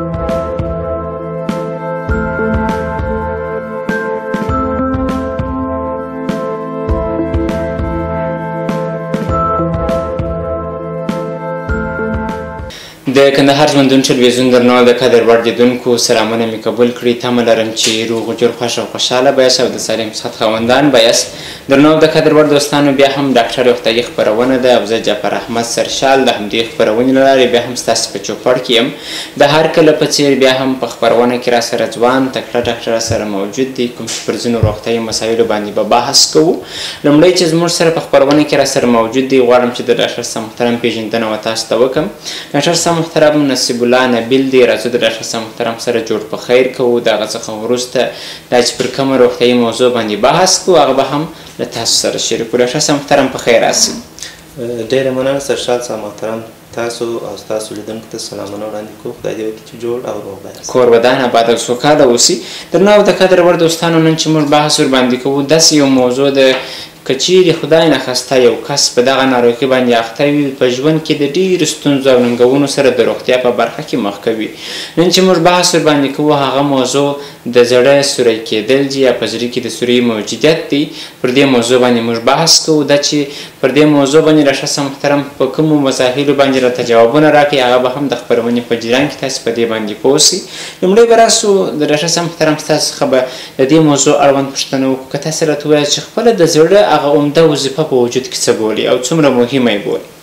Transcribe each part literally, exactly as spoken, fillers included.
د کندهار ژوندون ټلویزیون درنو د قدر وړ لیدونکو سلامونه مې قبول کړي. تمه لرم چې روغ جوړ خوښ او خوشحاله به یاست او د سالم صحت خاوندان به یاست. درنو د قدر وړ دوستانو، بیا هم ډاکټر روغتیایي خپرونه ده او زه جعفر احمد سرشال د همدې خپرونې له لارې بیا هم ستاسو په چوپړ کې یم. د هر کله په څېر بیا هم په خپرونه کې را سره ځوان تکړه ډاکټر سره موجود دي، کوم چې پر ځینو روغتیایي مسایلو باندې به بحث کوو. لومړی چې زموږ سره په خپرونه کې را سره موجود دي، غواړم چې د ډاکټر صاحب محترم پیژندنه و تاسو ته وکړم. ډاکټر صاحب محترم نصیب الله نبیل دی، راځو د ډاکټر صاحب محترم سره جوړ په خیر کوو. د هغه څخه وروسته دا چې پر کومه روغتیایي موضوع باندې بحث کوو هغه به هم له تاسو سره شریکو. ډاکټر صاحب محترم په خیر راسئ. ډېره مننه سرشال صاحب محترم، تاسو او ستاسو لیدونکو ته سلامونه وړاندې کوو. خدای دې وکړي چې جوړ او روغ به یاست. کور ودان آباد او سوکاله اوسي. درنو د قدر وړ دوستانو، نن چې موږ بحث ورباندې کوو داسې یو موضوع ده که چیرې خدای نخواسته یو کس په دغه ناروغۍ باندې اخته وي، په ژوند کې د ډېرو ستونزو او ننګونو سره د روغتیا په برخه کې مخ کوي. نن چې موږ بحث ورباندې کوو هغه موضوع د زړه سوری کېدل دي یا په زړه کې د سوري موجودیت دی. پر دې موضوع باندې موږ بحث کوو. دا چې پر دې موضوع باندې ډاکټر صاحب محترم په کومو مسایلو باندې راته جوابونه راکړي هغه به هم د خپرونې په جریان کې تاسو په دې باندې پوه شئ. لومړی به راسو د ډاکټر صاحب محترم ستاسو څخه به د دې موضوع اړوند پوښتنه وکړو. که تاسو راته ووایاست چې خپله د زړه هغه عمده وظیفه په وجود کې څه بولي او څومره مهمه یې بولي؟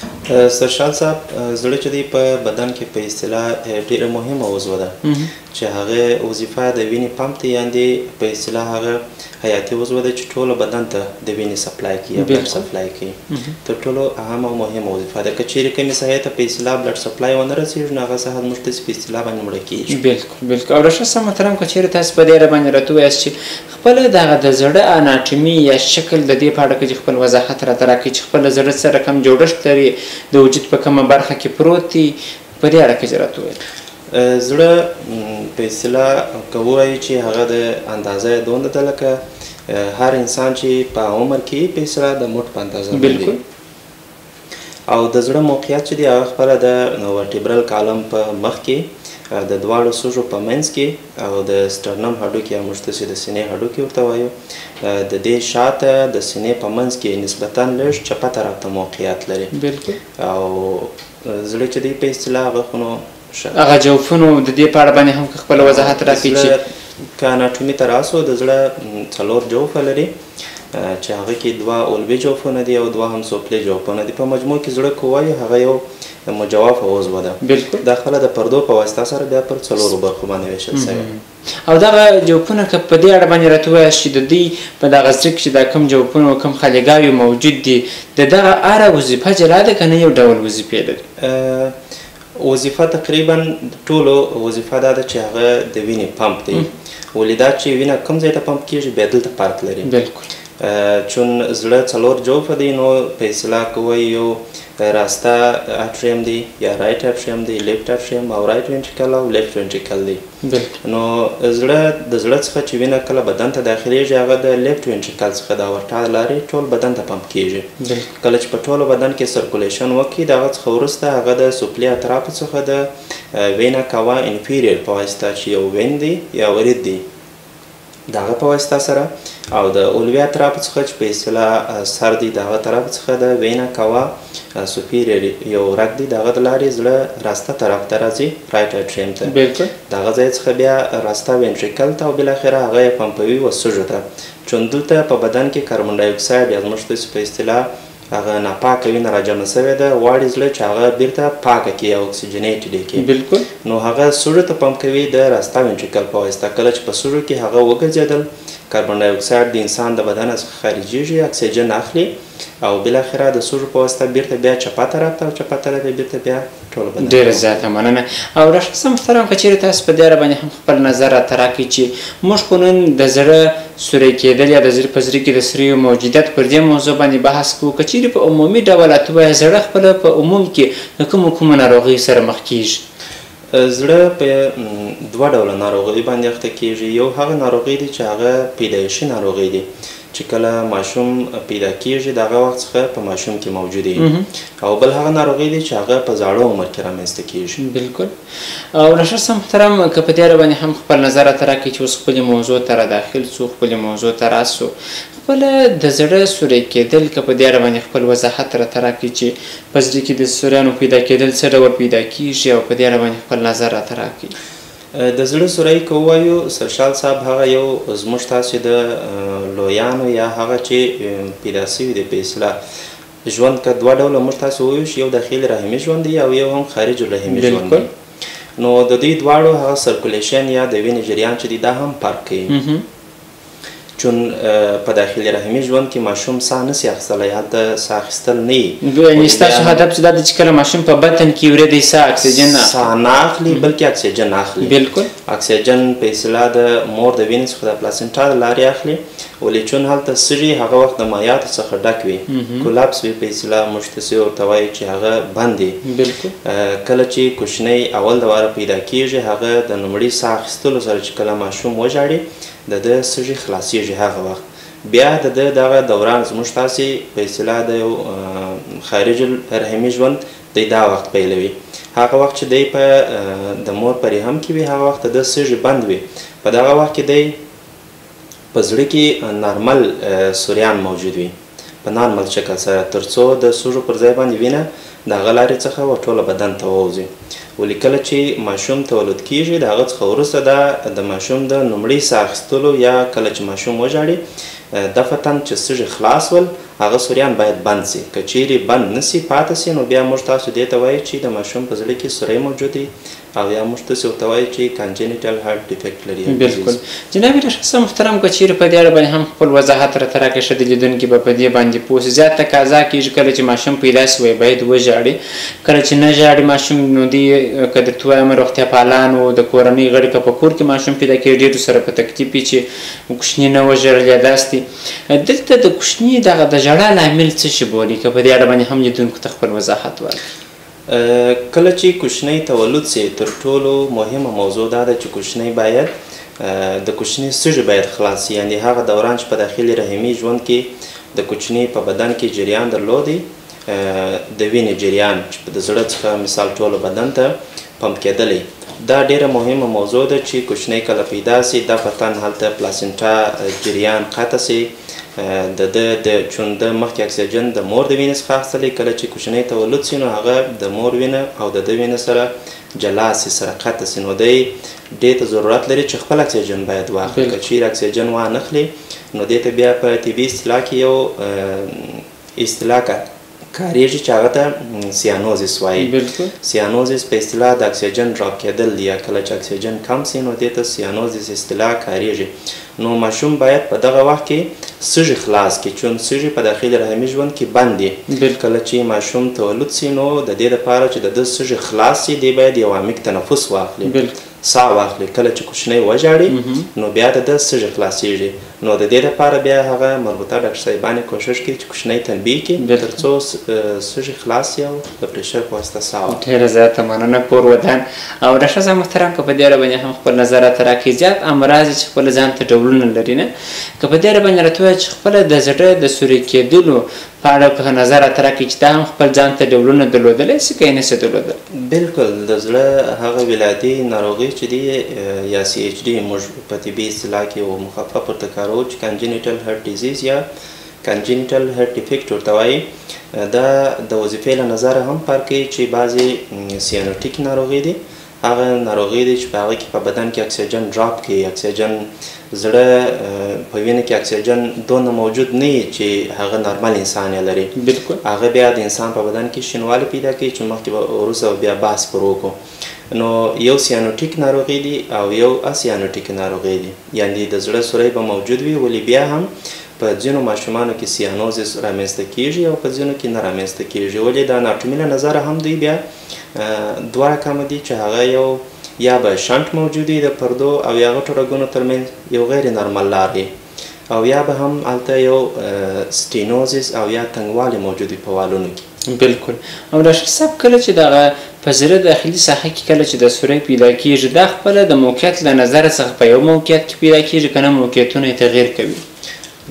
سرشال صاحب، زړه چې دی په بدن کې په اصطلاح ډېره مهمه عضو ده چې هغه وظیفه د وینې پمپ دی، یعنې په اصطلاح هغه حیاتي عضو ده چې ټولو بدن ته د وینې سپلای کوي یا بلډ سپلای کوي. تر ټولو اهم او مهمه وظیفه ده. که چیرې کومې ساحې ته په اصطلاح بلډ سپلای ونه رسېږي نو هغه ساحه موږ ته په اصطلاح باندې مړه کېږي. بالکل بالکل. او ډاکټر صاحب محترم، که چیرې تاسو په دې اړه باندې راته ووایاست چې خپله دغه د زړه اناټومي یا شکل د دې په اړه کې خپل وضاحت راته راکړئ چې خپله زړه سره کوم جوړښت لري، د وجود په کومه برخه کې پروت دی، په دې اړه کې چې راته ووایئ. زړه په اصطلاح که ووایو چې هغه د اندازه دونه ده لکه هر انسان چې په عمر کې په اصطلاح د موټ په اندازه بالکل. او د زړه موقعیت چې دی هغه خپله د ورټیبرل کالم په مخ کې د دواړو سوژو په منځ کې او د سټرنم هډوکي یا موږ ته د سینې هډوکي ورته وایو د دې شاته د سینې په منځ کې نسبتا لږ چپه طرف ته موقعیت لري. بالکل. او زړه چې دی په اصطلاح هغه خو نو هغه جوفونو د دې په اړه باندې هم خپل وضاحت راکړي چې که اناټومي ته راسو د زړه څلور جوفه لري چې هغه کې دوه اولبي جوفونه دي او دوه هم سوپلي جوفونه دي. په مجموع کې زړه که وایو هغه یو مجوف عضو ده. بالکل. دا خپله د پردو په واسطه سره بیا پر څلورو برخو باندې ویشل شوی. او دغه جوفونه که په دې اړه باندې راته ووایاست چې د دوی په دغه زړه کې چې دا کوم جوفونه او کوم خالیګاوې موجود دي د دغه هره وظیفه جلا ده که نه یو ډول وظیفې لري؟ وظیفه تقریبا ټولو وظیفه دا ده چې هغه د وینې پمپ دی. ولې دا چې وینه کوم ځای ته پمپ کېږي بیا دلته فرق لري. بالکل. چون زړه څلور جوفه دی نو په اصطلاح که وایي یو راسته اټریم دی یا رایټ اټریم دی، لیفټ اټریم او رایټ وینټریکل او لیفټ وینټریکل دی. نو زړه د زړه څخه چې وینه کله بدن ته داخلیږي هغه د لیفټ وینټریکل څخه د اورټا له لارې ټول بدن ته پمپ کېږي. کله چې په ټولو بدن کې سرکولیشن وکړي د هغه څخه وروسته هغه د سوپلي اطرافو څخه د وینا کاوا انفیریر په واسطه چې یو وین دی یا ورید دی د هغه په واسطه سره او د اولوي اطرافو څخه چې په اصطلاح سر دی د هغه طرف څخه د وینا کاوا سوپیریر یو رګ دی د هغه د لارې زړه راسته طرف ته راځي رایټ اټریم ته. بالکل. د هغه ځای څخه بیا راسته وینټریکل ته او بالاخره هغه یې پمپوي و سږو ته. چون دلته په بدن کې کاربن ډای اکساید یا زموږ ته په اصطلاح هغه ناپاکه وینه راجمع شوې ده، غواړي زړه چې هغه بیرته پاکه کړي او اکسیجنیټډ یې کړي. بالکل. نو هغه سږو ته پمپ کوي د راسته وینټریکل په واسطه. کله چې په سږو کې هغه وګرځېدل کاربن ډای اکساید د انسان د بدن څخه خارجېږي، اکسیجن اخلي او بالاخره د سږو په واسطه بیرته بیا چپه طرف ته او چپه طرف یې بیرته بیا ټول بدن. ډېره زیاته مننه. او ډاکټر صاحب محترم، که چیرې تاسو په دې اړه باندې هم خپل نظر راته راکړئ چې موږ خو نن د زړه سوری کېدل یا د زړه په زړه کې د سوریو موجودیت پر دې موضوع باندې بحث کوو. که چیرې په عمومي ډول راته ووایه زړه خپله په عموم کې د کومو کومو ناروغیو سره مخ کېږي؟ زړه په دوه ډوله ناروغۍ باندې اخته کېږي. یو هغه ناروغۍ دي چې هغه پیدایشي ناروغۍ دي چې کله ماشوم پیدا کیږي د هغه وخت څخه په ماشوم کې موجود وي او بل هغه ناروغي دی چې هغه په زاړه عمر کې رامنځته کیږي. بالکل. او ډاکټر صاحب محترم که په دې اړه باندې هم خپل نظر راته راکړئ چې اوس خپلې موضوع ته را داخل سو، خپلې موضوع ته راسو، خپله د زړه سوری کېدل که په دې اړه باندې خپل وضاحت راته راکړئ چې په زړه کې د سوریانو پیدا کېدل څه ډول پیدا کیږي او په دې اړه باندې خپل نظر راته راکړئ. د زړه سوری که ووایو سرشال صاحب هغه یو زموږ تاسې د لویانو یا هغه چې پیدا سوي دی په اصطلاح ژوند که دوه ډوله موږ تاسې ووایو چې یو داخلي رحمي ژوند دی او یو هم خارج الرحمي ژوند دی. نو د دوی دواړو هغه سرکولیشن یا د وینې جریان چې دی دا هم فرق کوي. چون په داخلي رحمي ژوند کې ماشوم ساه نسي اخیستلی، هلته ساه اخیستل نه وي. یعنې ستاسو هدف چې دا دی چې کله ماشوم په بطن کې وریدی ساه اکسیجن نه ساه نه اخلي بلکې اکسیجن اخلي. بالکل. اکسیجن په اصطلاح د مور د وینې څخه د پلاسنټا د لارې اخلي، ولې چون هلته سږي هغه وخت د مایعاتو څخه ډک وي، کولابس وي په اصطلاح موږ تاسې ورته وایي چې هغه بند وي. بالکل. کله چې کوچنی اول د واره پیدا کیږي هغه د لومړي ساه اخیستلو سره چې کله ماشوم وژاړي د ده سږي خلاصیږي، هغه وخت بیا د ده دغه دوران زموږ تاسې په اصطلاح د یو خارج الرحمي ژوند دی دا وخت پیلوي. هغه وخت چې دی په د مور په رحم کې وي هغه وخت د ده سږي بند وي، په دغه وخت کې دی په زړه کې نارمل سوریان موجود وي په نارمل شکل سره، تر څو د سږو پر ځای باندې وینه د هغه لارې څخه ټوله بدن ته ووځي. ولې کله چې ماشوم تولد کیږي د هغه څخه وروسته دا د ماشوم د لومړي ساه اخیستلو یا کله چې ماشوم وژاړي دفتن چې سږي خلاص ول هغه سوریان باید بند سي. که چیرې بند نسي پاتې سي نو بیا موږ تاسو دې ته وایو چې د ماشوم په زړه کې سوری موجود دی او یا موږ تاسو ورته وایو چې کانجنیټل هارت ډیفیکټ لري. بالکل. جناب ډاکټر صاحب محترم که چیرې په دې اړه باندې هم خپل وضاحت راته راکړئ ښه د لیدونکي به په دې باندې پوه سي. زیات تقاضا کېږي کله چې ماشوم پیدا سوی باید وژاړي، کله چې نه ژاړي ماشوم نو دوی که درته وایم روغتیا پالانو د کورنۍ غړي که په کور کې ماشوم پیدا کېږي ډېرو سره په تکلیف وي چې کوچني نه وژړل یا داسې دي. دلته د کوچني دغه د ژړا لامل څه شي بولي که په دې اړه باندې هم لیدونکو ته خپل وضاحت ورکړي. کله چې کوچنی تولد سي تر ټولو مهمه موضوع دا ده چې کوچنی باید د کوچني سږي باید خلاص سي، یعنې هغه دوران چې په داخلي رحمي ژوند کې د کوچني په بدن کې جریان درلودی د وینې جریان چې د زړه څخه مثال ټولو بدن ته پمپ کېدلی، دا ډیره مهمه موضوع ده چې کوچنی کله پیدا سي دا پتن هلته پلاسنټا جریان قطع سي د ده د چون د مخکې اکسیجن د مور د وینې څخه اخیستلی، کله چې کوچنی تولد سي نو هغه د مور وینه او د ده وینه سره جلا سي سره قطع سي، نو دی دې ته ضرورت لري چې خپل اکسیجن باید واخلي. که چیرې اکسیجن وانخلي نو دې ته بیا په طبي اصطلاح کې یو اصطلاح کاریږي چې هغه ته سیانوزیس وایي. سیانوزیس په اصطلاح د اکسیجن ډراپ کېدل دی، یا کله چې اکسیجن کم سي نو دې ته سیانوزیس اصطلاح کاریږي. نو ماشوم باید په دغه وخت کې سږي خلاص کړي، چون سږي په داخلي رحمي ژوند کې بند دي. کله چې ماشوم تولد سي نو د دې لپاره چې د ده سږي خلاص سي دی باید یو عمیق تنفس واخلي، ساه واخلي. کله چې کوچنی وژاړي نو بیا د ده سږي خلاصیږي، نو د دې لپاره بیا هغه مربوطه ډاکټر صاحبانې کوشش کوي چې کوچنی تنبیه کړي تر څو سږي خلاص سي او د پرېشر په واسطه ساه واخلي. ډېره زیاته مننه کور ودان. او ډاکټر صاحب محترم که په دې اړه باندې هم خپل نظر راته راکړئ، زیات امراض چې خپله ځان ته ډولونه لري نه، که په دې اړه باندې راته ووایه چې خپله د زړه د سوري کېدلو په اړه که نظر راته راکړئ چې دا هم خپل ځان ته ډولونه درلودلی سي که یې نه سي درلودلی؟ بالکل. د زړه هغه ولادي ناروغي چې دی یا سی ایچ ډي موږ په طبي اصطلاح کې یو مخفف ورته کاروو چې کانجنیټل هارت ډیزیز یا کانجنیټل هارت ډیفیکټ ورته وایي. دا د وظیفې له نظره هم فرق کوي چې بعضې سیانوټیک ناروغي دي، هغه ناروغي دی چې په هغه کې په بدن کې اکسیجن ډراپ کوي، اکسیجن زړه په وینه کې اکسیجن دونه موجود نه وي چې هغه نارمل انسان یې لري. بالکل. هغه بیا د انسان په بدن کې شینوالی پیدا کوي چې مخکې به وروسته بیا بحث پر وکړو. نو یو سیانوټیک ناروغي دی او یو اسیانوټیک ناروغي دی، یعنې د زړه سوری به موجود وي ولې بیا هم په ځینو ماشومانو کې سیانوزیس رامنځته کیږي او په ځینو کې نه رامنځته کیږي، ولې د اناټومي له نظره هم دوی بیا دوه رقمه دي چې هغه یو یا به شنټ موجود وي د پردو او یا غټو رګونو ترمنځ یو غیر نارمل لار دی، او یا به هم هلته یو سټینوزیس او یا تنګوالی موجود وي په والونو کې. بالکل. او ډاکټر صاحب کله چې دغه په زړه داخلي ساحه کې کله چې د سوری پیدا کېږي دا خپله د موقعیت له نظره څخه په یو موقعیت کې پیدا کېږي که نه موقعیتونه یې تغییر کوي؟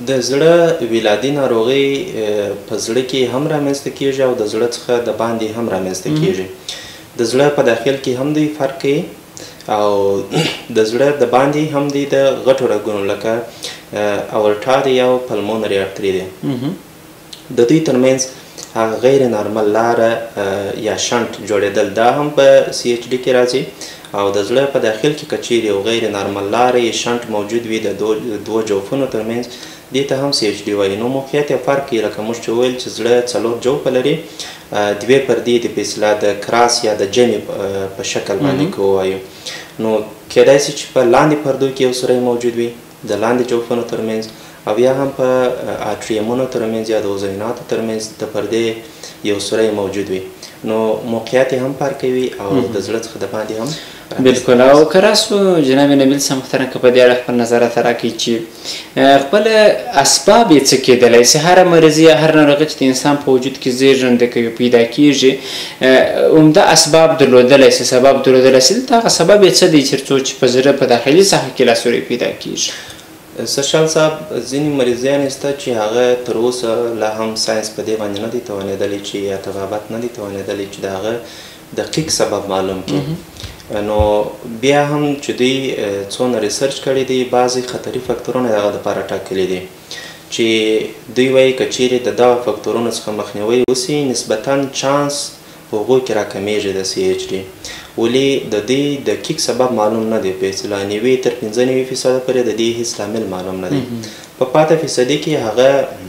د زړه ولادي ناروغي په زړه کې هم رامنځته کېږي او د زړه څخه د باندې هم رامنځته کېږي. د زړه په داخل کې هم دوی فرق کوي او د زړه د باندې هم دی د غټو رګونو لکه اورټا دی او پلمونري ارتري دی. د دوی ترمنځ هغه غیر نارمل لاره یا شنټ جوړېدل دا هم په سی ایچ ډي کې راځي او د زړه په داخل کې که چیرې یو غیر نارمل لاره یا شنټ موجود وي د دوو جوفونو ترمنځ دې ته هم سی ایچ ډي وایي. نو موقعیت یې فرق کوي لکه موږ چې وویل چې زړه څلور جوفه لري دوې پردې دي په اصطلاح د کراس یا د جمع په شکل باندې که ووایو. نو کیدای شي چې په لاندې پردو کې یو سوری موجود وي د لاندې جوفونو ترمنځ او یا هم په اټریمونو ترمنځ یا د عضویناتو ترمنځ د پردې یو سوری موجود وي. نو موقعیت یې هم فرق کوي او د زړه څخه د باندې هم بالکل. او که راسو جناب نبیل صاحب محترم که په دې اړه خپل نظرات راکړي چې خپل اسباب یې څه کېدلی شي؟ هره مرضي یا هر ناروغي چې د انسان په وجود کې زېږنده کوي پیدا کېږي عمده اسباب درلودلی شي سبب درلودلی شي دلته هغه سبب یې څه دی تر څو چې په زړه په داخلي ساحه کې لاسوری پیدا کېږي؟ سرشال صاحب ځینې مریضیان شته چې هغه تر اوسه لا هم ساینس په دې باندې نه دی توانېدلی چې یا طبابت نه دی توانېدلی چې د هغه دقیق سبب معلوم کړي. نو بیا هم چې دوی څونه ریسرچ کړی دی بعضې خطري فکتورونه د هغه دپاره ټاکلي دي چې دوی وایي که چیرې د دغه فکتورونو څخه مخنیوی وسي نسبتا چانس په هغو کې راکمیږي د سی ایچ ډي. ولې د دې دقیق سبب معلوم نه دی. په اصطلاح نوي تر پنځه نوي فیصده پورې د دې هیڅ لامل معلوم نه دی. په پاته فیصدي کې هغه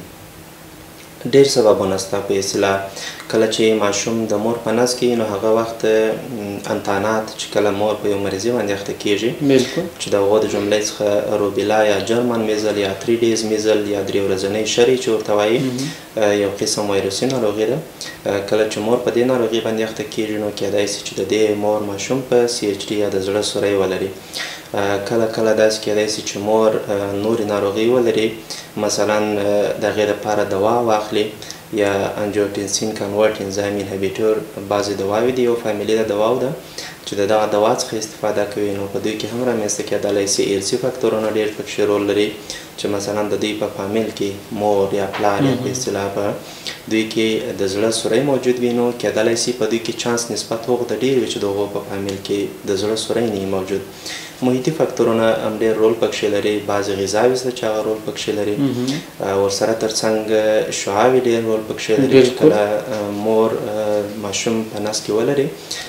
ډېر سببونه شته. په اصطلاح کله چې ماشوم د مور په نس کې نو هغه وخت انتانات چې کله مور په یو مریضي باندې اخته کېږي چې د هغو د جملې څخه روبیلا یا جرمن میزل یا تھری ډیز میزل یا درې ورځنۍ شری چې ورته وایي یو قسم ویروسي ناروغي ده. کله چې مور په دې ناروغي باندې اخته کېږي نو کیدای شي چې د دې مور ماشوم په سی ایچ ډي یا د زړه سوری ولري. کله کله داسې کیدای شي چې مور نورې ناروغي ولري مثلا د هغې دپاره دوا واخلي یا انجیوټنسین کنورټ انزایم انهبیټور بعضې دواوې دي یو فامیلي د دواو ده چې د دغه دوا څخه استفاده کوي. نو په دوی کې هم رامنځته کېدلی شي ایلسي فکتورونه ډېر پکښې رول لري چې مثلا د دوی په فامیل کې مور یا پلار یا په اصطلاح په دوی کې د زړه سوری موجود وي نو کېدلی شي په دوی کې چانس نسبت هغو ته ډېر وي چې د هغو په فامیل کې د زړه سوری نه موجود. محیطي فکتورونه هم ډېر رول پکښې لري. بعضې غذاوې شته چې هغه رول پکښې لري. ورسره تر څنګ شعاوې ډېر رول پکښې لري چې کله مور ماشوم په نس کې ولري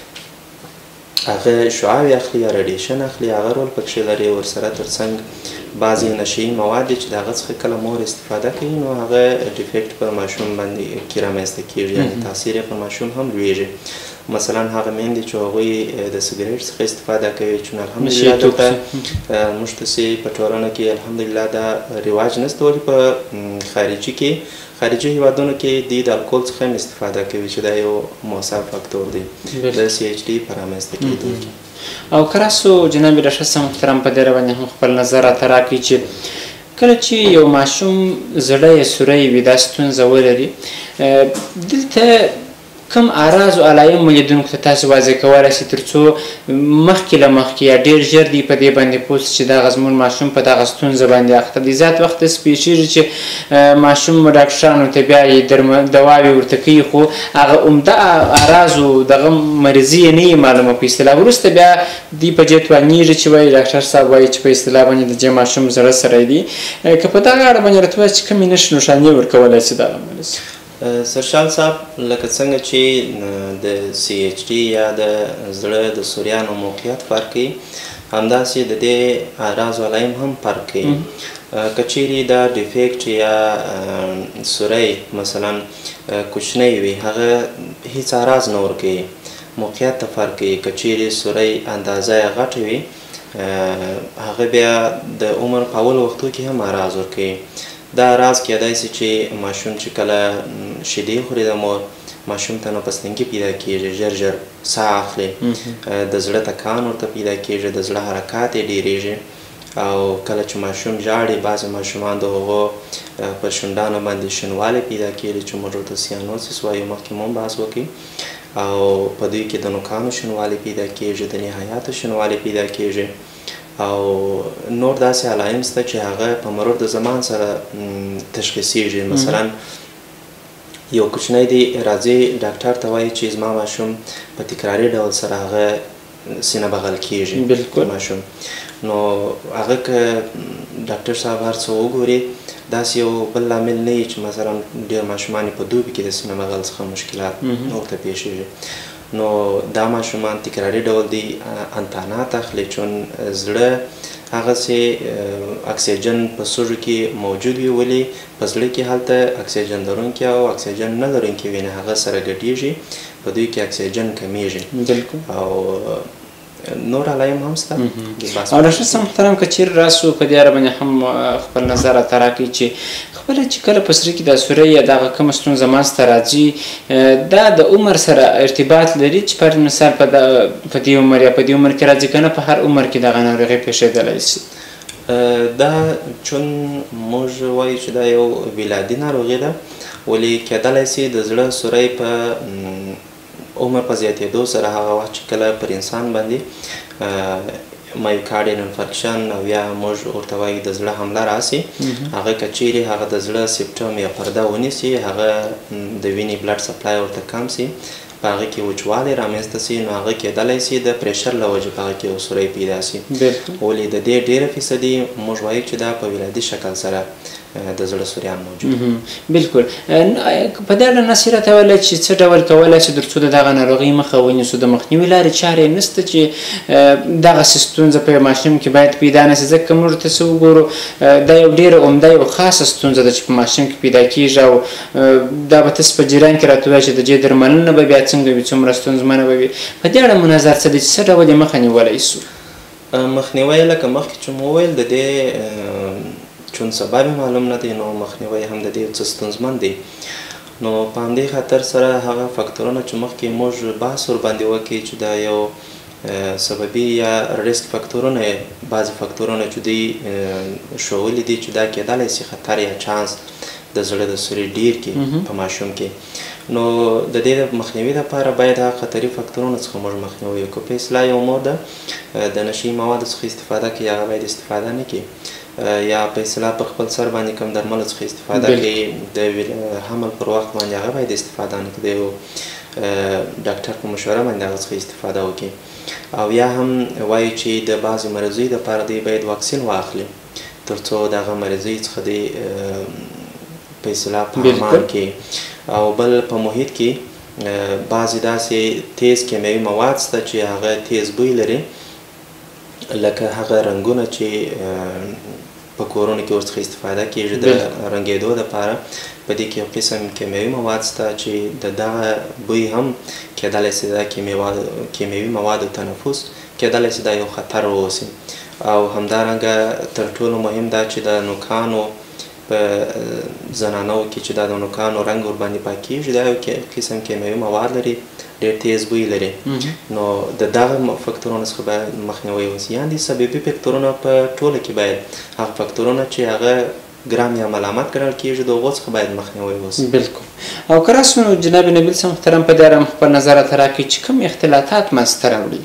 هغه شعاوې اخلي یا رډیشن اخلي هغه رول پکښې لري. ورسره تر څنګ بعضې نشهیي مواد دي چې د هغه څخه کله مور استفاده کوي نو هغه ډیفیکټ پر ماشوم باندې کې رامنځته کېږي یعنې تاثیر یې پر ماشوم هم لویږي. مثلا هغه میندې چې هغوی د سګرټ څخه استفاده کوي چې الحمدلله دلته موږ تاسې په ټولنه کې الحمدلله دا رواج نشته ولې په خارجي کې خارجي هیوادونو کې دوی د الکول څخه هم استفاده کوي چې دا یو مؤثر فکتور دی د سی ایچ ډي په رامنځته کېدو کې. او که راسو جناب ډاکټر صاحب محترم په دې باندې هم خپل نظر راته راکړي چې کله چې یو ماشوم زړه یې سوری وي دا ستونزه ولري دلته کوم اعراض او علایم مو لیدونکو ته تاسو واضح کولی شئ تر څو مخکې له مخکې یا ډېر ژر دوی په دې باندې پوه شي چې دغه زموږ ماشوم په دغه ستونزه باندې اخته دی؟ زیات وخت داسې پېښېږي چې ماشوم ډاکټرانو ته بیا یې دواوې ورته کوي خو هغه عمده اعراضو دغه مرضي یې نه وي معلومه په اصطلاح. وروسته بیا دوی په دې توانېږي چې وایي ډاکټر صاحب وایي چې په اصطلاح باندې د دې ماشوم زړه سری دی. که په دغه اړه باندې راته ووایاست چې کومې نښې نښانې ورکولی شي دغه مرض؟ سرشال صاحب لکه څنګه چې د سی ایچ ډي یا د زړه د سوریانو موقعیت فرق کوي همداسې د دې اعراض و علایم هم فرق کوي. که چیرې دا ډیفیکټ یا سوری مثلا کوچنی وي هغه هیڅ اعراض نه ورکوي موقعیت ته فرق کوي. که چیرې سوری اندازه یې غټه وي هغه بیا د عمر په اولو وختو کې هم اعراض ورکوي. دا راز کېدای شي چې ماشوم چې کله شیدې خوري د مور ماشوم ته نفس تنګي پیدا کېږي ژر ژر ساه اخلي د زړه تکان ورته پیدا کېږي د زړه حرکات یې ډېرېږي او کله چې ماشوم ژاړي بعضې ماشومان د هغو پر شونډانو باندې شینوالی پیدا کېږي چې موږ ورته سیانوسیس وایو مخکې مو هم بحث وکړي او په دوی کې د نوکانو شینوالی پیدا کېږي د نهایاتو شینوالی پیدا کېږي او نور داسې علایم شته چې هغه په مرور د زمان سره تشخیصیږي. مثلا یو کوچنی دی راځي ډاکټر ته وایي چې زما ماشوم په تکراري ډول سره هغه سینه بغل کیږي. بالکل ماشوم نو هغه که ډاکټر صاحب هر څه وګوري داسې یو بل لامل نه وي چې مثلا ډېر ماشومان په دوبي کې د سینه بغل څخه مشکلات ورته پیښیږي. نو دا ماشومان تکراري ډول دی انتانات اخلي چون زړه هغسې اکسیجن په سږو کې موجود وي ولې په زړه کې هلته اکسیجن لرونکي او اکسیجن نه لرونکي وینې هغه سره ګډېږي په دوی کې اکسیجن کمیږي او نور علایم هم شته. او ډاکټر صاحب محترم که چیرې راسو په دې اړه باندې هم خپل نظر راته راکړئ چې خپله چې کله په زړه کې دا سوری یا دغه کومه ستونزه منځته راځي دا د عمر سره ارتباط لري چې پر مثال په دې عمر یا په دې عمر کې راځي که نه په هر عمر کې دغه ناروغي پیښېدلی شي؟ دا چون موږ وایو چې دا یو ولادي ناروغي ده ولې کیدلی سي د زړه سوری په عمر په زیاتېدو سره هغه وخت چې کله پر انسان باندې مایوکارډیل انفرکشن او یا موږ ورته وایو د زړه حمله راسي هغه که چیرې هغه د زړه سیپټم یا پرده ونیسي هغه د وینې بلډ سپلای ورته کم سي په هغه کې وچوالی رامنځته سي نو هغه کیدلی سي د پریشر له وجې په هغه کې یو سوری پیدا سي ولې د دې ډېره فیصدي موږ وایو چې دا په ولادي شکل سره د زړه سوریان موجود. بالکل په دې اړه نصیحت راته وویلی چې څه ډول کولی شو تر څو د دغه ناروغۍ مخه ونیسو د مخنیوي لارې چارې نشته چې دغسې ستونزه په یو ماشوم کې باید پیدا نه شي ځکه که موږ ورته څه وګورو دا یو ډېره عمده یو خاصه ستونزه ده چې په ماشوم کې پیدا کېږي او دا به تاسو په جریان کې راته ووایي چې د دې درملنه به بیا څنګه وي څومره ستونزمنه به وي په دې اړه مو نظر څه دی چې څه ډول یې مخه نیولی سو؟ مخنیوی لکه مخکې چې مو وویل د دې چون سبب معلوم نه دی نو مخنیوی هم د دې څه ستونزمن دی. نو په همدې خاطر سره هغه فکتورونه چې مخکې موږ بحث ورباندې وکړي چې دا یو سببي یا ریسک فکتورونه بعضې فکتورونه چې دوی ښوولي دي چې دا کیدلی سي خطر یا چانس د زړه د سوري ډیر کړي په ماشوم کې نو د دې مخنیوي لپاره باید هغه خطري فکتورونو څخه موږ مخنیوي وکړو. په اصطلاح یو مور ده د نشي موادو څخه استفاده کوي هغه باید استفاده نه کړي یا په اصطلاح په خپل سر باندې کوم درملو څخه استفاده کوي د حمل پر وخت باندې هغه باید استفاده نه کړي د یو ډاکټر په مشوره باندې هغه څخه استفاده وکړي. او یا هم وایي چې د بعضې مریضیو دپاره دی باید واکسین واخلي تر څو د هغه مریضۍ څخه دی په اصطلاح په امان کې. او بل په محیط کې بعضې داسې تیز کیمیاوي مواد شته چې هغه تیز بوی لري لکه هغه رنګونه چې په کورونو کې ورڅخه استفاده کیږي د رنګېدو دپاره په دې کې یو قسم کیمیاوي مواد شته چې د دغه بوی هم کیدلی سي د کیمیاوي موادو تنفس کیدلی سي دا یو خطر واوسي. او همدارنګه تر ټولو مهم دا چې د نوکانو په زنانو کې چې دا د نوکانو رنګ ورباندې پاکېږي دا یو قسم کیمیاوي مواد لري ډېر تیز بوی لري نو د دغه فکتورونو څخه باید مخنیوی وسي. یعنې سببي فکتورونه په ټوله کې باید هغه فکتورونه چې هغه ګرام یا ملامت ګڼل کېږي د هغو څخه باید مخنیوی وسي. بالکل. او که راسو نو جناب نبیل صاحب محترم په دې اړه خپل نظر راته راکړئ چې کوم اختلاطات منځته راوړي؟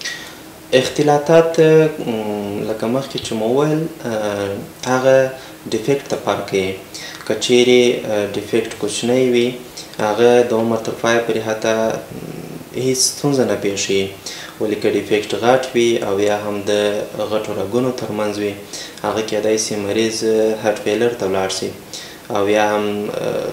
اختلاطات لکه مخکې چې مو وویل هغه ډیفیکټ دپاره کوي. که چیرې ډیفیکټ کوچنی وي هغه د عمر تر پایه پورې حتی هیڅ ستونزه نه پیښیږي ولې که ډیفیکټ غټ وي او یا هم د غټو رګونو ترمنځ وي هغه کیدای سي مریض هارټ فیلر ته ولاړ سي او یا هم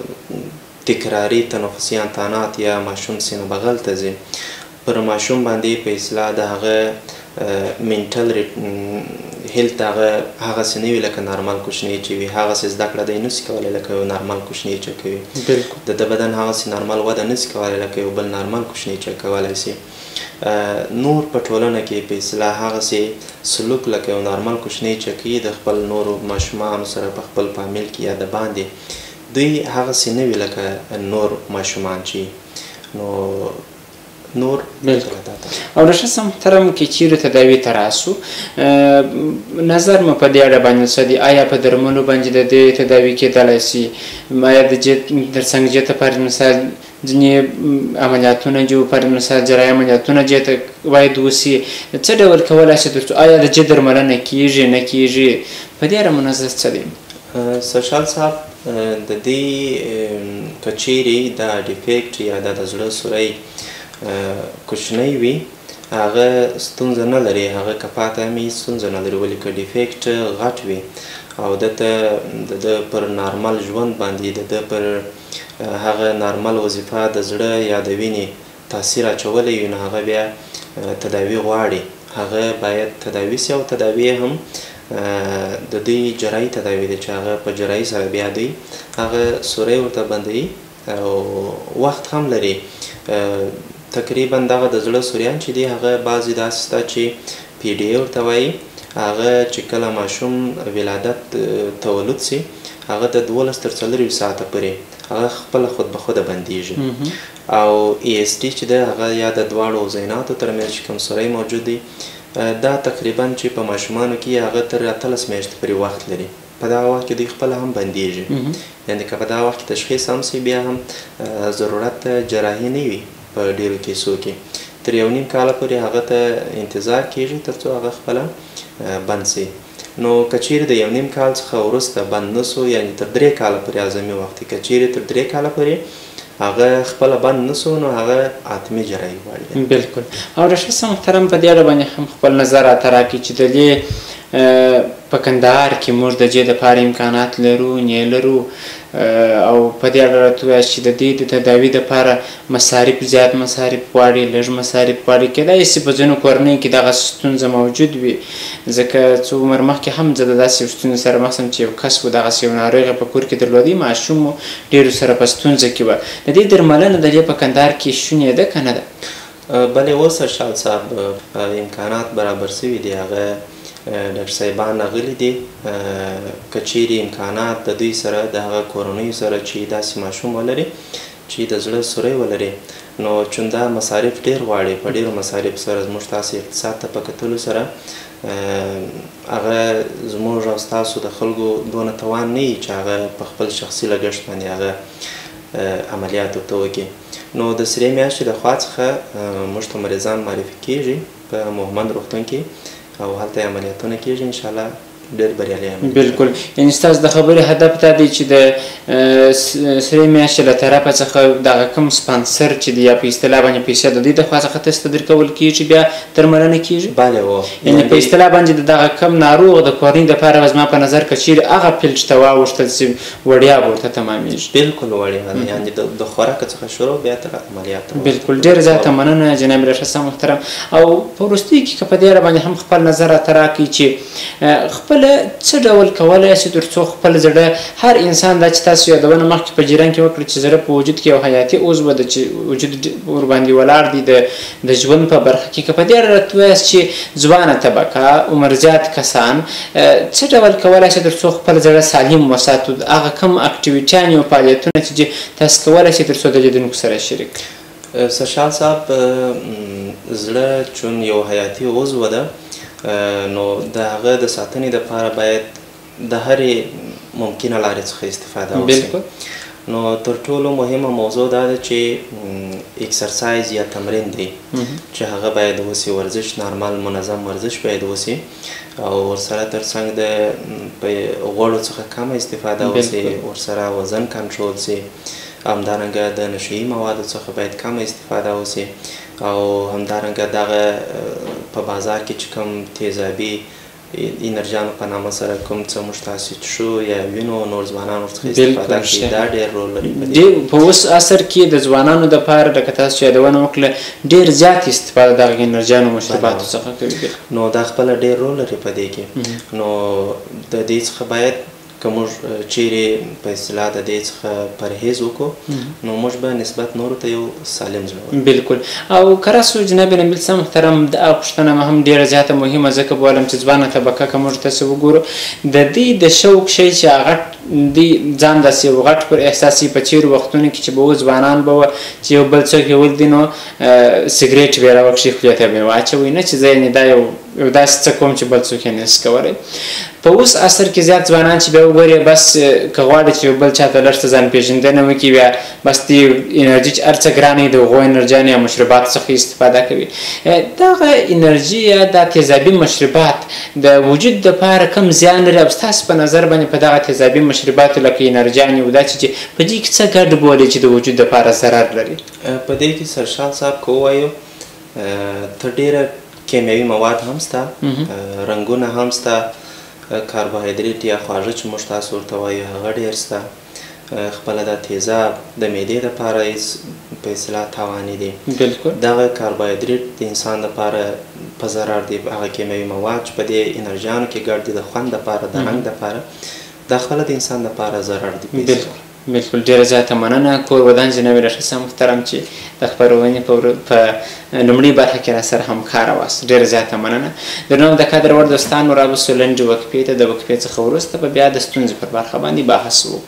تکراري تنفسي انتانات یا ماشوم سینه بغل ته ځي. پر ماشوم باندې په اصطلاح د هغه منټل هیلت هغه هغسې نه وي لکه نارمل کوچنی چې وي هغسې زده کړه دی نسي کولی لکه یو نارمل کوچنی چې کوي د ده بدن هغسې نارمل وده نسي کولی لکه یو بل نارمل کوچنی چې کولی سي. نور په ټولنه کې په اصطلاح هغسې سلوک لکه یو نارمل کوچنی چې کوي د خپل نورو ماشومانو سره په خپل فامیل کې یا د باندې دوی هغسې نه وي لکه نور ماشومان چې نو نور او ډاکټر صاحب محترم کې چیرې تداوي ته راسو نظر مو په دې اړه باندې څه دی؟ آیا په درملو باندې د دې تداوي کېدلی سي؟ آیا د ترڅنګ جې ته پر مثال ځینې عملیاتونه جو پر مثال جراحي عملیاتونه چې ته باید وسي څه ډول کولی شي تر څو آیا د جې درملنه کیږي نه کیږي په دې اړه مو نظر څه دی؟ سرشال صاحب د دې که چیرې دا ډیفیکټ یا دا د زړه سوری کوچنی وي هغه ستونزه نه لري، هغه که پاته هم هېڅ ستونزه نه لري، ولې که ډیفیکټ غټ وي او دته د ده پر نارمل ژوند باندې د ده پر هغه نارمل وظیفه د زړه یا د وینې تاثیر اچولی وي نو هغه بیا تداوي غواړي، هغه باید تداوي سي او تداوي هم د دوی جراحي تداوي دی چې هغه په جراحي سره بیا دوی هغه سوری ورته بندوي او وخت هم لري. تقریبا دغه د زړه سوریان چې دي هغه بعضې داسې شته چې پی ډي ای ورته وایي، هغه چې کله ماشوم ولادت تولد سي هغه د دولس تر څلرویشت ساعته پورې هغه خپله خود به خوده بندیږي او ای اس ټي چې دی هغه یا د دواړو عضیناتو ترمنځ چې کوم سوری موجود دی دا تقریبا چې په ماشومانو کې هغه تر اتلس میاشتې پورې وخت لري، په دغه وخت کې دوی خپله هم بندیږي، یعنې که په دغه وخت کې تشخیص هم سي بیا هم ضرورت جراحي نه وي په ډیرو کیسو کې، تر یو نیم کاله پورې هغه ته انتظار کیږي تر څو هغه خپله بند سي. نو که چیرې د یو نیم کال څخه وروسته بند نه سو یعنې تر درې کاله پورې اعظمي وخت که چیرې تر درې کاله پورې هغه خپله بند نه سو نو هغه حتمي جراحي غواړي. بلکل. او ډاکټر صاحب محترم په دې اړه باندې هم خپل نظر راته راکړي چې د دې په کندهار کې موږ د دې دپاره امکانات لرو نه لرو او په دې اړه راته ووایاست چې د دې د تداوي دپاره مصارف زیات مصارف غواړي لږ مصارف غواړي، کیدای شي په ځینو کورنیو کې دغه ستونزه موجود وي، ځکه څو عمر مخکې هم زه د داسې یو ستونزې سره مخ شوم چې یو کس و دغسې یو ناروغي په کور کې درلودی، ماشوم و ډېرو سره په ستونزه کې وه، د دې درملنه د دې په کندهار کې شونې ده که نه ده؟ بلې اوس ارشاد صاحب امکانات برابر سوي دي، هغه ډاکټر صاحبان راغلي دي، که چیرې امکانات د دوی سره د هغه کورنیو سره چې داسې ماشوم ولري چې د زړه سوری ولري نو چونده مصارف ډېر غواړي، په ډېرو مصارف سره زموږ تاسې اقتصاد ته په کتلو سره هغه زموږ او ستاسو د خلکو دونه توان نه وي چې هغه په خپل شخصي لګښت باندې هغه عملیات ورته وکړي. نو د سرې میاشتې د خوا څخه موږ ته مریضان معرفي کیږي په موهمند روغتون کې او هلته عملیاتونه کیږي انشاءالله ډېر بریالي عملیات. بلکل، یعنې ستاسو د خبرې هدف دا دی چې د سرې میاشتې له طرفه څخه دغه کوم سپانسر چې دی یا په اصطلاح باندې پیسې د دوی د خوا څخه تصدیر کول کیږي بیا درملنه کیږي؟ بله و، یعنې په اصطلاح باندې د دغه کم ناروغ د کورنۍ دپاره زما په نظر که چیرې هغه فیلډ ته واوښتل سي وړیا به ورته تمامیږي. بلکل وړیا، یعنې د خوراک څخه شروع بیا تر عملیات. بلکل، ډېره زیاته مننه جناب ډاکټر صاحب محترم. او په وروستیو کې که په دې اړه باندې هم خپل نظر راته راکړئ چې خپل څه ډول کولی شي تر څو خپل زړه هر انسان دا چې تاسو یادونه مخکې په جریان کې وکړه چې زړه په وجود کې یو حیاتي عضو ده چې وجود ورباندې ولاړ دی د ژوند په برخه کې، که په دې اړه راته ووایاست چې ځوانه طبقه عمر زیات کسان څه ډول کولی شي تر څو خپل زړه سالم وساتو، هغه کوم اکټیویټیانې او فعالیتونه چې تاسو کولی شي تر څو د لیدونکو سره شریک کړئ؟ سرشال صاحب زړه چون یو حیاتي عضو ده نو د هغه د ساتنې دپاره باید د هرې ممکنه لارې څخه استفاده وشي. نو تر ټولو مهمه موضوع دا ده چې اکسرسایز یا تمرین دی چې هغه باید وسي، ورزش نارمل منظم ورزش باید وسي او ورسره تر څنګ د غوړو څخه کمه استفاده وسي، ورسره وزن کنټرول سي، همدارنګه د نشهیي موادو څخه باید کمه استفاده وسي او همدارنګه دغه په بازار کې چې کوم تیزابي انرژیانو په نامه سره کوم څه موږ تاسې څښو یا وینو نور ځوانان ورڅخه استفاده کوي، دا ډېر رول لري په اوس عصر کې د ځوانانو دپاره لکه تاسو چې یادونه وکړه ډېر زیات استفاده دغه انرژیانو مشروباتو څخه کوي، نو دا خپله ډېر رول لري په دې کې. نو د دې څخه باید که موږ چیرې په اصطلاح د دې څخه پرهیز وکړو نو موږ به نسبت نورو ته یو سالم زړه. بلکل. او که راسو جناب نبیل صاحب محترم دغه پوښتنه هم ډېره زیاته مهمه ځکه بولم چې ځوانه طبقه که موږ تاسې وګورو د دې د شوق شی چې هغه دوی ځان داسې یو غټ پر احساسي په چیرو وختونو کې چې به و ځوانان به وه چې یو بل څوک یې ولدي نو سګرېټ به یې راوکښي خولې ته به یې واچوئ نه چې زه یعنې دا یو یو داسې څه کوم چې بل څوک یې نشي کولی. په اوس عصر کې زیات ځوانان چې بیا وګورې بس که غواړي چې یو بل چا ته لږ څه ځان پېژندنه وکړي بیا بس دې انرژي چې هر څه ګرانه د هغو انرژیانو یا مشروباتو څخه استفاده کوي. دغه انرژي یا دا تیزابي مشروبات د وجود دپاره کم زیان لري او ستاسو په نظر باندې په دغه تیزابي مشروباتو لکه انرژیانې او دا چې په دې کې څه ګډ بولي چې د وجود دپاره ضرر لري؟ په دې کې سرشال صاحب که ووایو تر ډېره کیمیاوي مواد هم شته، رنګونه هم شته، کاربوهایدریت یا خواږه چې موږ تاسو ورته وایو هغه ډېر شته. خپله دا تیزاب د معدې دپاره هېڅ په اصطلاح تاواني دي. بلکل دغه کاربوهایدریت د انسان دپاره په ضرر دي. هغه کیمیاوي مواد چې په دې انرژیانو کې ګډ دي د خوند دپاره د رنګ دپاره دا خپله د انسان دپاره ضرر دي. بلکل بلکل ډېره زیاته مننه کور ودان جناب ډاکټر صاحب محترم چې د خپرونې په لومړۍ برخه کې را سره همکاره واست. ډېره زیاته مننه. درنو د کادر وړ دوستانو رابسو لنډې وقفې ته. د وقفې څخه وروسته به بیا د ستونزې پر برخه باندې بحث وکړو.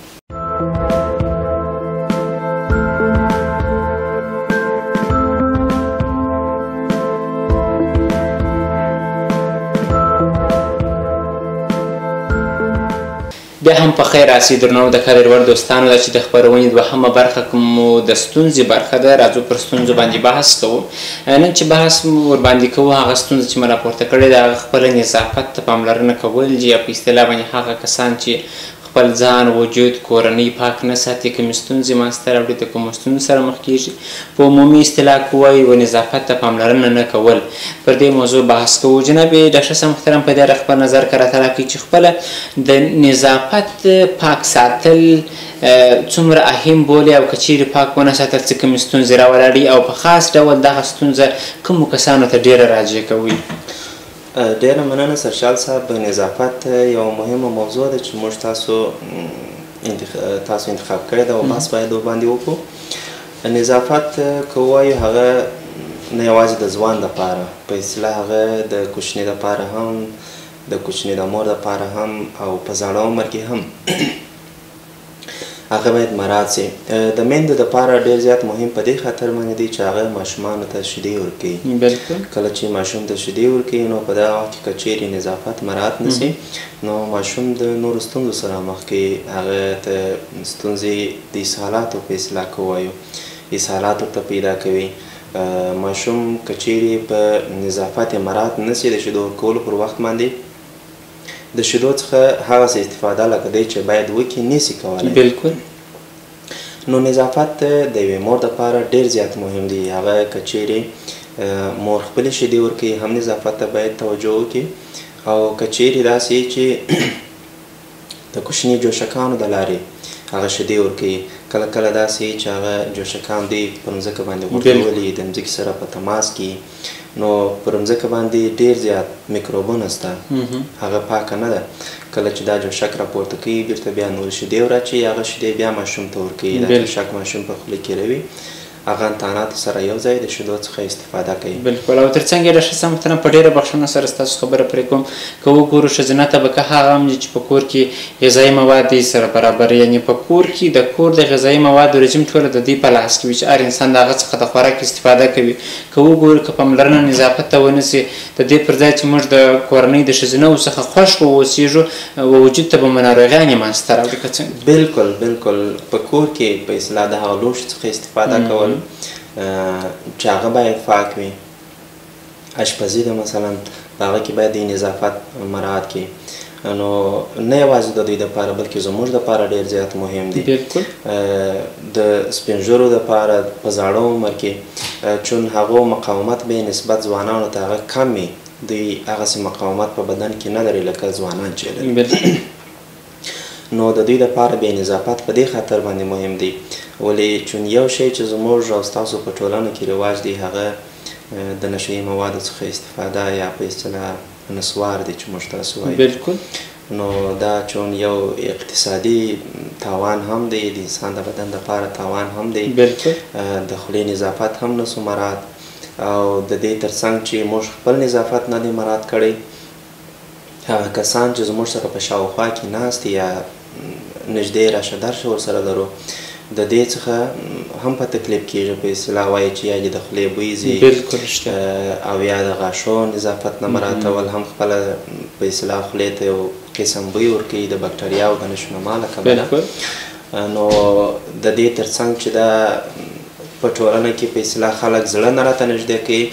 بیا هم په خیر راسئ درنو د کادر وړ دوستانو دا چې د خپرونې دوهمه برخه مو د ستونزې برخه ده. راځو پر ستونزو باندې بحث کوو. نن چې بحث مو ورباندې کوو هغه ستونزه چې مو راپورته کړې ده هغه خپله نظافت ته پاملرنه کول یا په اصطلاح باندې هغه کسان چې خپل ځان وجود کورنۍ پاک نه ساتي کومې ستونزې منځته راوړي د کومو ستونزو سره مخ کېږي په عمومي اصطلاح که ووایو و نظافت ته پاملرنه نه کول. پر دې موضوع بحث کوو. جناب ډاکټر صاحب محترم په دې اړه خپل نظر که راته راکړئ چې خپله د نظافت پاک ساتل څومره اهم بولي او که چیرې پاک ونه ساتل څه کومې ستونزې راولاړي او په خاص ډول دغه ستونزه کومو کسانو ته ډېره راجع کوي؟ ډېره مننه سرشال صاحب. نظافت یو مهمه موضوع ده چې موږ تاسو تاسو انتخاب کړې ده او بحث باید ورباندې وکړو. نظافت که ووایو هغه نه یوازې د ځوان دپاره په اصطلاح هغه د کوچني دپاره هم د کوچني د مور دپاره هم او په زاړه عمر کې هم هغه باید مراعات شي. د میندو دپاره ډېر زیات مهم په دې خاطر باندې دی چې هغه ماشومانو ته شیدې ورکوي. بلکل کله چې ماشوم ته شیدې ورکوي نو په دغه وخت کې که چیرې نظافت مراعات نه شي نو ماشوم د نورو ستونزو سره مخ کوي. هغه ته ستونزې د اسهالاتو په اصطلاح که ووایو اسهالات ورته پیدا کوي. ماشوم که چیرې په نظافت مراعات نه شي د شیدو ورکولو پر وخت باندې د شیدو څخه هغسې استفاده لکه دی چې باید وکړي نشي کولی. بلکل نو نظافت د یوې مور دپاره ډېر زیات مهم دی. هغه که چیرې مور خپلې شیدې ورکوي هم نظافت ته باید توجه وکړي او که چیرې داسې چې د کوچني جوشکانو د لارې هغه شیدې ورکوي کله کله داسې چې هغه جوشکان دوی پر مځکه باندې غورځولي د مځکې سره په تماس کې نو پر مځکه باندې ډېر زیات میکروبونه شته هغه پاکه نه ده. کله چې دا جوشک راپورته کوي بیرته بیا نور شیدې وراچوي هغه شیدې بیا ماشوم ته ورکوي. دا جوشک ماشوم په خوله کې روي هغه انتاناتو سره یو ځای د شیدو څخه استفاده کوي. بلکل او تر څنګ یې ډاکټر صاحب محترم په ډېره بخښنه سره ستاسو خبره پرې کوم که وګورو ښځینه طبقه هغه هم دي چې په کور کې غذایي مواد دې سره برابر یعنې په کور کې د کور د غذایي موادو رژیم ټوله د دوی په لاس کې وي چې هر انسان د هغه څخه د خوراک استفاده کوي. که وګورو که پاملرنه نظافت ته ونه سي د دې پر ځای چې موږ د کورنۍ د ښځینهو څخه خوښ واوسېږو وجود ته به مو ناروغیانې منځته راوړي که څنګه؟ بلکل بلکل په کور کې په اصطلاح د هغه لوښو څخه استفاده کول چې هغه باید پاک وي. اشپزي ده مثلا په هغه کې باید د نظافت مراعات کړي. نو نه یوازې د دوی دپاره بلکې زموږ دپاره ډېر زیات مهم دي. د سپین ږیرو دپاره په زاړه عمر کې چون هغو مقاومت به نسبت ځوانانو ته هغه کم وي دوی هغسې مقاومت په بدن کې نه لري لکه ځوانان چې لري. نو د دوی دپاره بې نظافت په دې خاطر باندې مهم دی ولې چون یو شی چې زموږ او ستاسو په ټولنه کې رواج دی هغه د نشهیي موادو څخه استفاده یا په اصطلاح نسوار دی چې موږ تاسو وایو. بلکل نو دا چون یو اقتصادي تاوان هم دی د انسان د بدن دپاره تاوان هم دی. بلکل د خولې نظافت هم نسو مراعات او د دې تر څنګ چې موږ خپل نظافت نه دی مراعات کړی هغه کسان چې زموږ سره په شاوخوا کې ناست یا نږدې راشه درشه ورسره لرو د دې څخه هم په تکلیف کېږي په اصطلاح وایي چې یا دې د خولې بوی ځي او یا د غاښو نظافت نه مراعاتول هم خپله په اصطلاح خولې ته یو قسم بوی ورکوي د بکټریاوو د نشونما له کبله نو د دې تر څنګ چې دا په ټولنه کې په اصطلاح خلک زړه نه راته نږدې کوي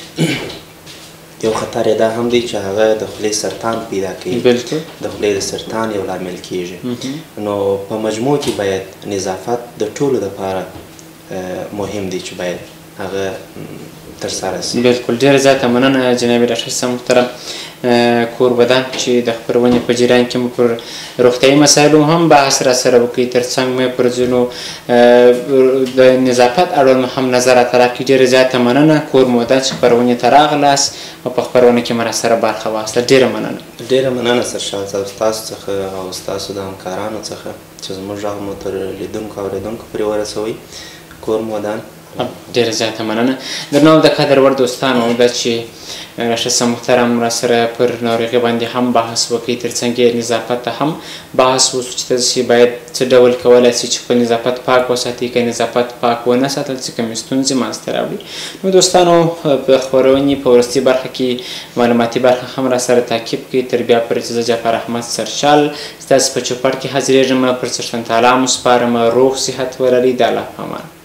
یو خطر یې دا هم دی چې هغه د خولې سرطان پیدا کوي د خولې د سرطان یو لامل کیږي نو په مجموع کې باید نظافت د ټولو لپاره مهم دی چې باید هغه ترسره شي. بالکل ډېره زیاته مننه جناب ډاکټر صاحب محترم کوربدان چې د خپرونې په جریان کې مو پر روغتیایي مسایلو هم بحث راسره وکړي تر څنګ مې پر ځینو د نظافت اړوند هم نظرات راکړي. ډېره زیاته مننه کورموده چې خپرونې ته راغلاست او په خپرونه کې مو راسره برخه واخیسته. ډېره مننه. ډېره مننه سرشال صاحب ستاسو څخه او ستاسو د همکارانو څخه چې زموږ غږ مو تر لیدونکو او اورېدونکو پورې ورسوئ. کورمودان ډېره زیاته مننه. درنو د قدر وړ دوستانو دا چې ډاکټر صاحب محترم راسره پر ناروغۍ باندې هم بحث وکړي تر څنګ یې نظافت ته هم بحث وشو چې تاسې باید څه ډول کولی شئ چې خپل نظافت پاک وساتئ که نظافت پاک ونه ساتل چې کومې ستونزې منځته راوړي. نو دوستانو په خپرونې په وروستۍ برخه کې معلوماتي برخه هم راسره تعقیب کړئ. تر بیا پورې چې زه جعفر احمد سرشال ستاسې په چوپړ کې حاضرېږم. پر څښتن تعالی مو سپارم روغ صحت ولرئ. د الله په امان.